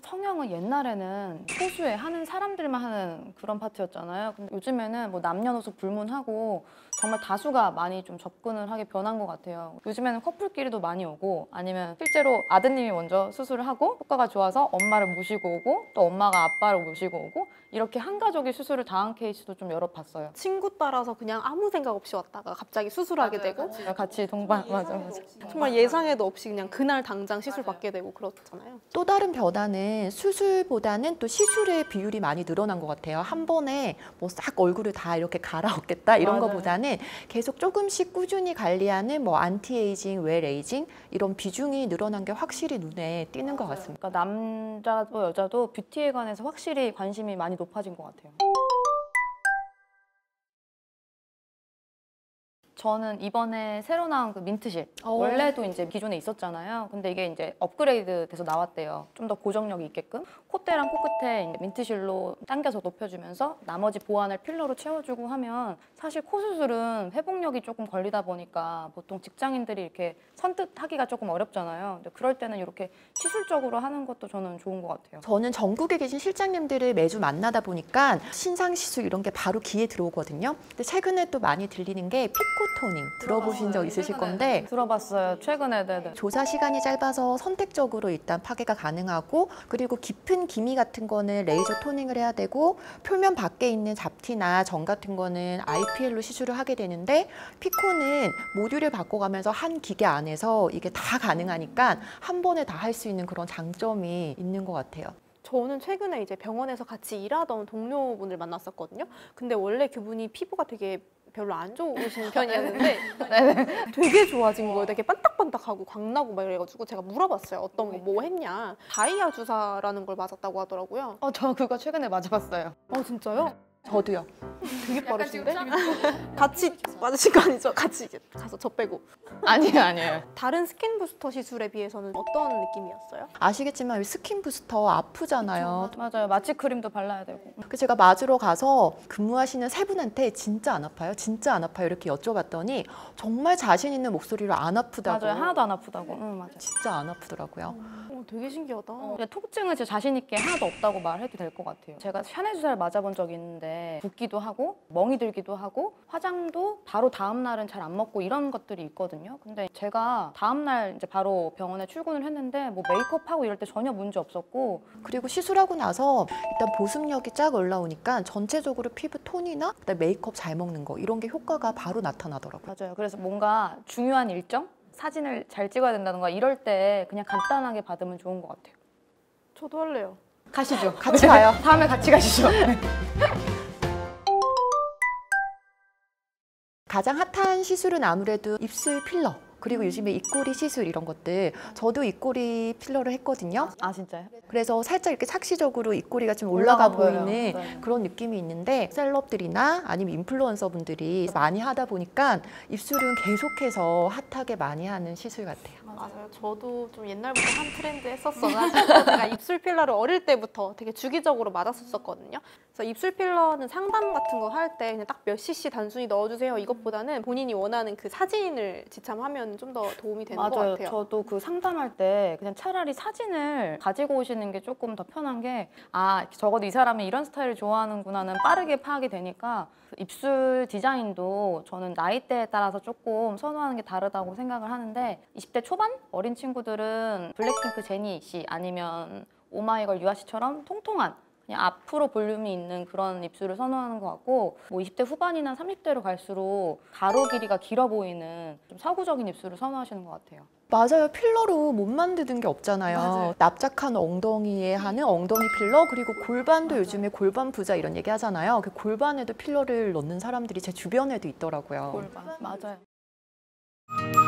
사실 성형은 옛날에는 소수의 하는 사람들만 하는 그런 파트였잖아요. 근데 요즘에는 뭐 남녀노소 불문하고 정말 다수가 많이 좀 접근을 하게 변한 것 같아요. 요즘에는 커플끼리도 많이 오고 아니면 실제로 아드님이 먼저 수술을 하고 효과가 좋아서 엄마를 모시고 오고 또 엄마가 아빠를 모시고 오고 이렇게 한 가족이 수술을 당한 케이스도 좀 여러 봤어요. 친구 따라서 그냥 아무 생각 없이 왔다가 갑자기 수술하게 되고 같이 동반 맞아. 정말 예상에도 없이 그냥 그날 당장 시술 받게 되고 그렇잖아요. 또 다른 변화는 수술보다는 또 시술의 비율이 많이 늘어난 것 같아요. 한 번에 뭐 싹 얼굴을 다 이렇게 갈아엎겠다 이런 맞아요. 것보다는 계속 조금씩 꾸준히 관리하는 뭐 안티에이징, 웰에이징 이런 비중이 늘어난 게 확실히 눈에 띄는 것 같습니다. 그러니까 남자도 여자도 뷰티에 관해서 확실히 관심이 많이 높아진 것 같아요. 저는 이번에 새로 나온 그 민트실 원래도 이제 기존에 있었잖아요. 근데 이게 이제 업그레이드 돼서 나왔대요. 좀 더 고정력이 있게끔 콧대랑 코끝에 이제 민트실로 당겨서 높여주면서 나머지 보완을 필러로 채워주고 하면 사실 코 수술은 회복력이 조금 걸리다 보니까 보통 직장인들이 이렇게 선뜻 하기가 조금 어렵잖아요. 근데 그럴 때는 이렇게 시술적으로 하는 것도 저는 좋은 것 같아요. 저는 전국에 계신 실장님들을 매주 만나다 보니까 신상 시술 이런 게 바로 귀에 들어오거든요. 근데 최근에 또 많이 들리는 게 피코토닝 들어보신 적 있으실 건데 들어봤어요. 최근에. 네네. 조사 시간이 짧아서 선택적으로 일단 파괴가 가능하고 그리고 깊은 기미 같은 거는 레이저 토닝을 해야 되고 표면 밖에 있는 잡티나 정 같은 거는 IPL로 시술을 하게 되는데 피코는 모듈을 바꿔가면서 한 기계 안에서 이게 다 가능하니까 한 번에 다 할 수 있는 그런 장점이 있는 것 같아요. 저는 최근에 이제 병원에서 같이 일하던 동료분을 만났었거든요. 근데 원래 그분이 피부가 되게 별로 안 좋으신 편이었는데 되게 좋아진 거예요. 되게 반딱반딱하고 광나고 막 이래가지고 제가 물어봤어요. 어떤 거 뭐 했냐. 다이아 주사라는 걸 맞았다고 하더라고요. 저 그거 최근에 맞아봤어요. 진짜요? 저도요. 되게 빠르신데? 같이 맞으신 거 아니죠? 같이 이제 가서 저 빼고. 아니에요. 다른 스킨 부스터 시술에 비해서는 어떤 느낌이었어요? 아시겠지만 스킨 부스터 아프잖아요. 맞아요. 마취 크림도 발라야 되고. 그 제가 맞으러 가서 근무하시는 세 분한테 진짜 안 아파요? 진짜 안 아파요? 이렇게 여쭤봤더니 정말 자신 있는 목소리로 안 아프다고. 맞아요. 하나도 안 아프다고. 응, 맞아요. 진짜 안 아프더라고요. 되게 신기하다. 근데 통증은 제 자신 있게 하나도 없다고 말해도 될 것 같아요. 제가 샤넬 주사를 맞아본 적이 있는데 붓기도 하고 멍이 들기도 하고 화장도 바로 다음 날은 잘 안 먹고 이런 것들이 있거든요. 근데 제가 다음 날 이제 바로 병원에 출근을 했는데 뭐 메이크업하고 이럴 때 전혀 문제 없었고 그리고 시술하고 나서 일단 보습력이 쫙 올라오니까 전체적으로 피부 톤이나 그다음에 메이크업 잘 먹는 거 이런 게 효과가 바로 나타나더라고요. 맞아요. 그래서 뭔가 중요한 일정? 사진을 잘 찍어야 된다던가 이럴 때 그냥 간단하게 받으면 좋은 것 같아요. 저도 할래요. 가시죠. 같이 가요. 다음에 같이 가시죠. 가장 핫한 시술은 아무래도 입술 필러. 그리고 요즘에 입꼬리 시술 이런 것들 저도 입꼬리 필러를 했거든요. 아 진짜요? 그래서 살짝 이렇게 착시적으로 입꼬리가 좀 올라가 보이는 네. 그런 느낌이 있는데 셀럽들이나 아니면 인플루언서 분들이 많이 하다 보니까 입술은 계속해서 핫하게 많이 하는 시술 같아요. 맞아요. 저도 좀 옛날부터 한 트렌드 했었어가지고 제가 입술 필러를 어릴 때부터 되게 주기적으로 맞았었거든요. 그래서 입술 필러는 상담 같은 거 할 때 그냥 딱 몇 cc 단순히 넣어주세요. 이것보다는 본인이 원하는 그 사진을 지참하면 좀 더 도움이 되는 것 맞아요. 같아요. 저도 그 상담할 때 그냥 차라리 사진을 가지고 오시는 게 조금 더 편한 게 적어도 이 사람이 이런 스타일을 좋아하는구나는 빠르게 파악이 되니까 입술 디자인도 저는 나이대에 따라서 조금 선호하는 게 다르다고 생각을 하는데 20대 초반 어린 친구들은 블랙핑크 제니 씨 아니면 오마이걸 유아 씨처럼 통통한 그냥 앞으로 볼륨이 있는 그런 입술을 선호하는 것 같고 뭐 20대 후반이나 30대로 갈수록 가로 길이가 길어 보이는 좀 서구적인 입술을 선호하시는 것 같아요. 맞아요. 필러로 못 만드는 게 없잖아요. 맞아요. 납작한 엉덩이에 하는 엉덩이 필러 그리고 골반도 요즘에 골반 부자 이런 얘기 하잖아요. 그 골반에도 필러를 넣는 사람들이 제 주변에도 있더라고요. 골반. 맞아요.